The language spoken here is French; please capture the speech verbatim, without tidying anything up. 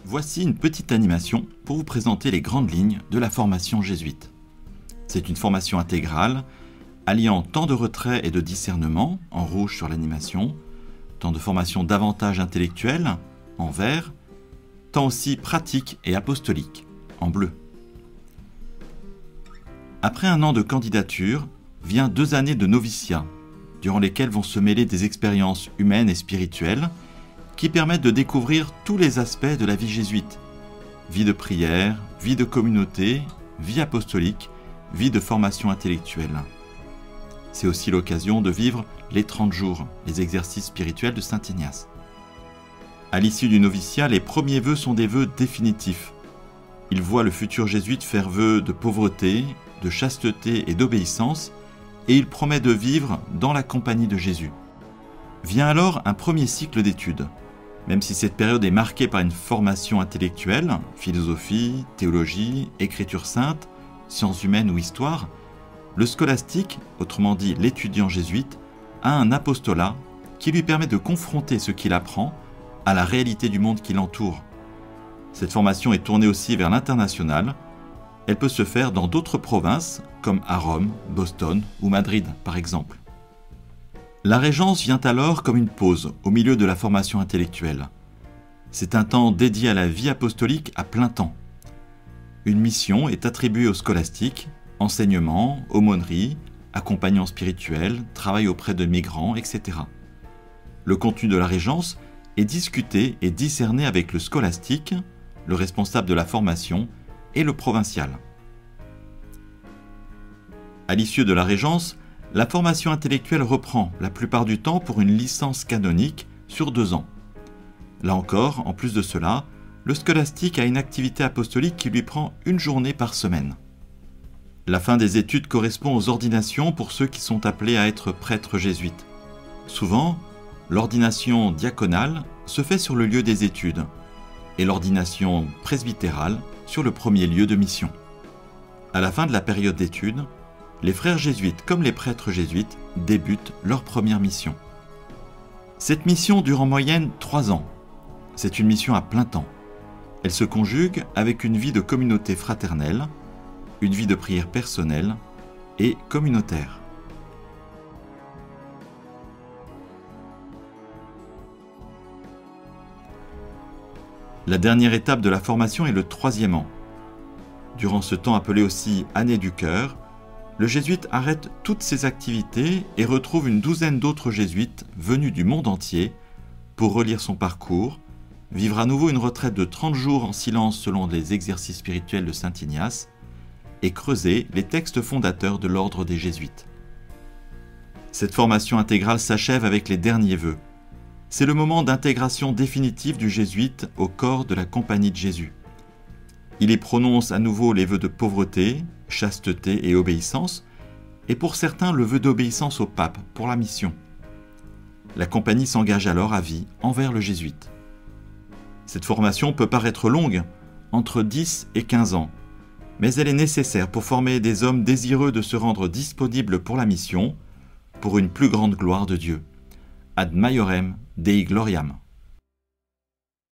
Voici une petite animation pour vous présenter les grandes lignes de la formation jésuite. C'est une formation intégrale, alliant temps de retrait et de discernement, en rouge sur l'animation, temps de formation davantage intellectuelle, en vert, temps aussi pratique et apostolique, en bleu. Après un an de candidature, vient deux années de noviciat, durant lesquelles vont se mêler des expériences humaines et spirituelles qui permettent de découvrir tous les aspects de la vie jésuite. Vie de prière, vie de communauté, vie apostolique, vie de formation intellectuelle. C'est aussi l'occasion de vivre les trente jours, les exercices spirituels de saint Ignace. À l'issue du noviciat, les premiers vœux sont des vœux définitifs. Il voit le futur jésuite faire vœu de pauvreté, de chasteté et d'obéissance, et il promet de vivre dans la compagnie de Jésus. Vient alors un premier cycle d'études. Même si cette période est marquée par une formation intellectuelle, philosophie, théologie, écriture sainte, sciences humaines ou histoire, le scolastique, autrement dit l'étudiant jésuite, a un apostolat qui lui permet de confronter ce qu'il apprend à la réalité du monde qui l'entoure. Cette formation est tournée aussi vers l'international. Elle peut se faire dans d'autres provinces, comme à Rome, Boston ou Madrid par exemple. La régence vient alors comme une pause au milieu de la formation intellectuelle. C'est un temps dédié à la vie apostolique à plein temps. Une mission est attribuée au scolastique, enseignement, aumônerie, accompagnant spirituel, travail auprès de migrants, et cetera. Le contenu de la régence est discuté et discerné avec le scolastique, le responsable de la formation et le provincial. À l'issue de la régence, la formation intellectuelle reprend la plupart du temps pour une licence canonique sur deux ans. Là encore, en plus de cela, le scolastique a une activité apostolique qui lui prend une journée par semaine. La fin des études correspond aux ordinations pour ceux qui sont appelés à être prêtres jésuites. Souvent, l'ordination diaconale se fait sur le lieu des études et l'ordination presbytérale sur le premier lieu de mission. À la fin de la période d'études, les frères jésuites comme les prêtres jésuites débutent leur première mission. Cette mission dure en moyenne trois ans. C'est une mission à plein temps. Elle se conjugue avec une vie de communauté fraternelle, une vie de prière personnelle et communautaire. La dernière étape de la formation est le troisième an. Durant ce temps appelé aussi année du cœur, le jésuite arrête toutes ses activités et retrouve une douzaine d'autres jésuites venus du monde entier pour relire son parcours, vivre à nouveau une retraite de trente jours en silence selon les exercices spirituels de saint Ignace et creuser les textes fondateurs de l'ordre des jésuites. Cette formation intégrale s'achève avec les derniers vœux. C'est le moment d'intégration définitive du jésuite au corps de la compagnie de Jésus. Il y prononce à nouveau les vœux de pauvreté, chasteté et obéissance, et pour certains le vœu d'obéissance au pape pour la mission. La compagnie s'engage alors à vie envers le jésuite. Cette formation peut paraître longue, entre dix et quinze ans, mais elle est nécessaire pour former des hommes désireux de se rendre disponibles pour la mission, pour une plus grande gloire de Dieu. Ad maiorem Dei gloriam.